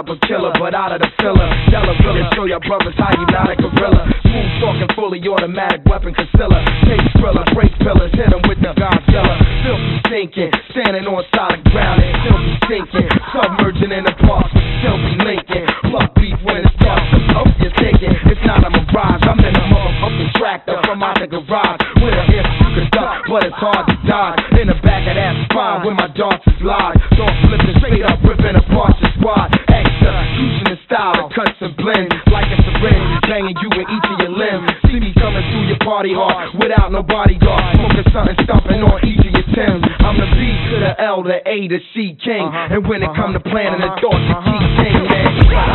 develop a killer, but out of the filler. Della show your brothers how you not a gorilla. Smooth talking, fully automatic weapon concealer. Take thriller, break pillars, hit them with the Godzilla. Filthy thinking, standing on solid ground and still be sinking. Submerging in the parks, but still be linking. Plug beef when it starts to hope you're thinking. It's not a mirage, I'm in a motherfucking tractor from out the garage. With a hip you can duck, but it's hard to dodge. In the back of that spine where my darts is lodged. Don't flipping straight up, ripping apart your squad. Execution in style that cuts and blends like a syringe, banging you in each of your limbs. See me coming through your party hard without no bodyguard, smoking something, stomping on each of your Timbs. I'm the B to the L, the A to C king, and when it come to planning the thoughts, the key king, man.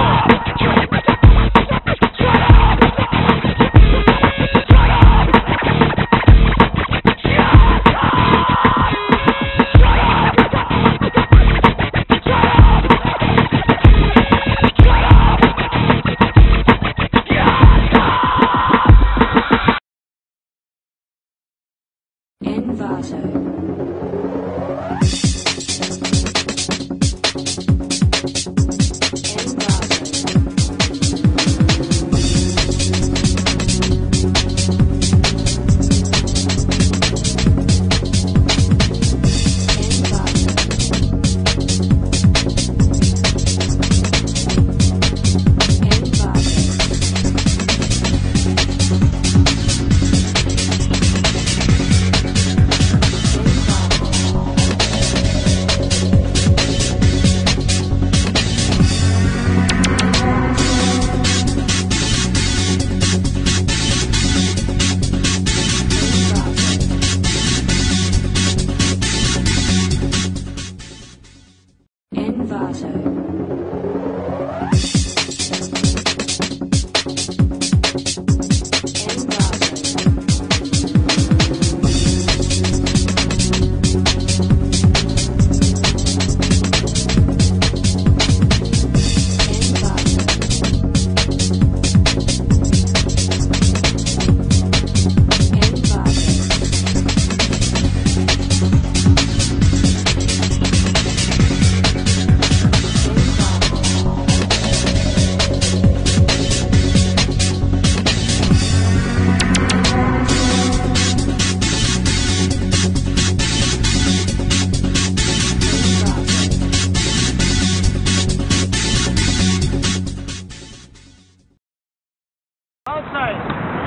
Outside.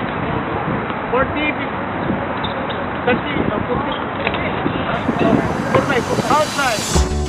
40, 30, 40, outside.